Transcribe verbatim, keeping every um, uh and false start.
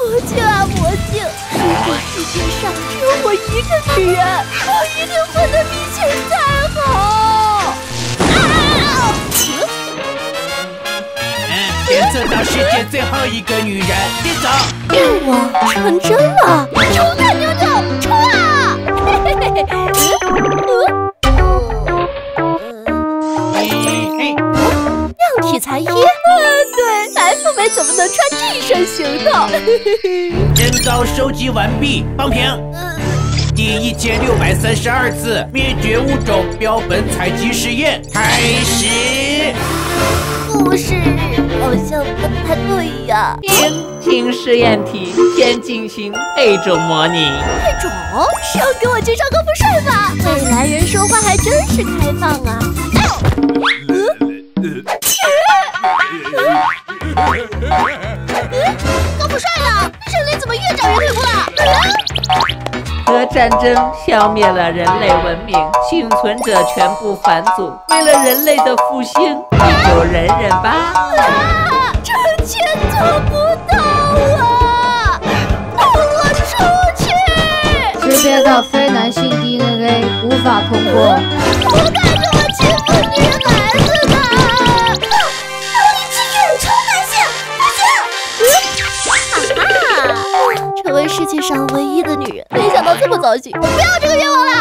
魔镜啊魔镜，如果世界上只有我一个女人，我一定混得比现在好。啊！ 嗯，先做到世界最后一个女人，别走。 愿望成真了，冲啊妞妞，冲啊！嘿嘿嘿嘿。量体裁衣，呃，对，白富美怎么能穿这身行头？ 人造收集完毕，放平。第一千六百三十二次灭绝物种标本采集实验开始。 故事好像不太对呀。 先听实验题，先进行配种模拟。 配种是要给我介绍高富帅吗？未来人说话还真是开放啊。高富帅呀，人类怎么越长越退步了？ 核战争消灭了人类文明，幸存者全部返祖。为了人类的复兴，你就忍忍吧。 啊，臣妾做不到啊！放我出去！ 识别到非男性 D N A 无法通过。 不该这么欺负女孩子的！成为世界上唯一的女人，没想到这么糟心，我不要这个愿望了。